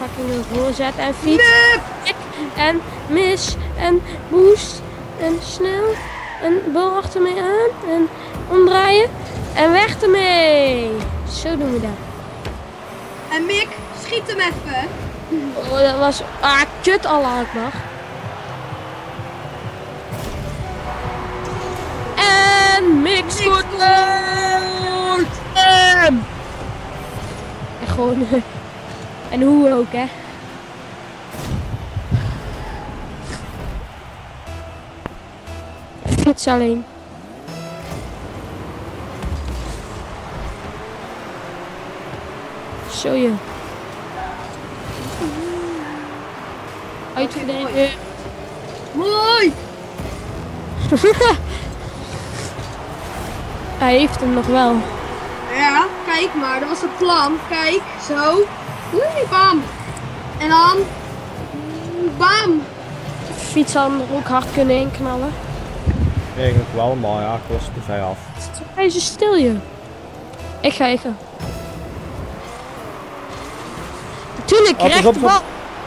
fucking voorzet en fiets. En mis en boost en snel en bal achter mij aan en omdraaien en weg ermee. Zo doen we dat. En Mick, schiet hem even. Oh, dat was kut Allah Akbar. En Mick scoort. En gewoon en hoe ook hè. Fiets alleen. Zo je. Uitverdedigen. Mooi! Hij heeft hem nog wel. Ja, kijk maar, dat was het plan. Kijk, zo. Oei, bam. En dan... Bam. Fiets had hem er ook hard kunnen inknallen. Eigenlijk wel, maar ja, ik was te ver af. Hij is stil je. Ik ga. Natuurlijk, recht de bal.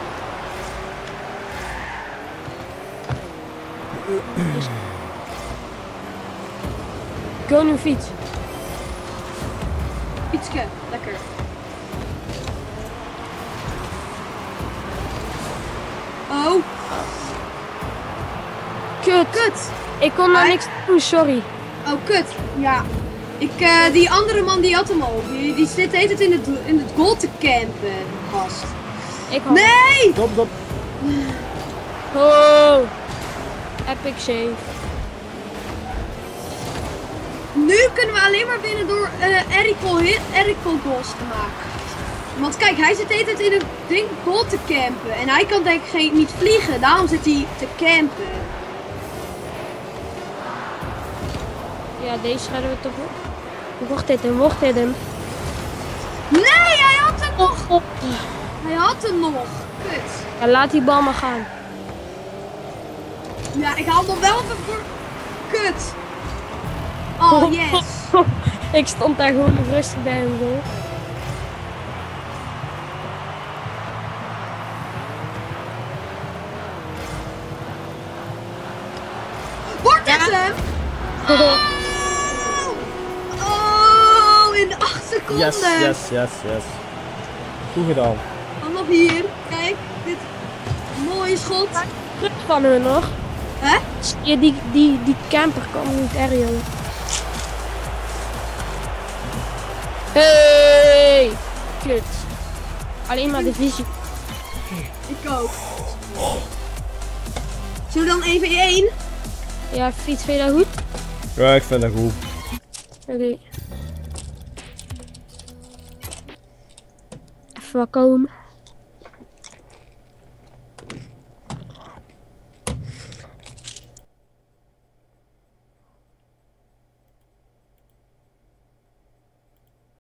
Go nu fiets. Fietske, lekker. Oh. Kut. Ik kon daar niks doen, sorry. Oh, kut. Ja. Die andere man die had hem al. Die zit de hele tijd in het goal te campen. Gast. Nee! Stop. Oh. Epic save. Nu kunnen we alleen maar winnen door Erico goals te maken. Want kijk, hij zit de hele tijd in het ding goal te campen. En hij kan denk ik niet vliegen. Daarom zit hij te campen. Ja, deze redden we toch op. Wordt dit hem? Nee, hij had hem nog! Hij had hem nog. Kut. Ja, laat die bal maar gaan. Ja, ik haal hem wel even voor... Kut. Oh, yes. Ik stond daar gewoon rustig bij hem goal. Wordt het hem? Oh, in de 8 seconden. Yes. Goed gedaan. Dan nog hier. Kijk, dit mooie schot. Terug van hun nog. Hè? Ja, die camper kan niet erg, jongen. Hey! Kut. Alleen maar de visie. Ik ook. Zullen we dan 1v1? Ja, fiets, vind je dat goed? Ja, ik vind dat goed. Oké. Even wat komen.